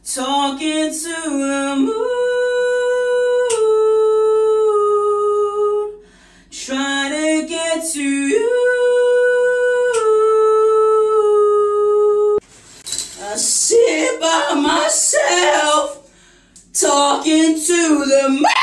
talking to the moon, trying to get to you. I sit by myself, talking to the moon.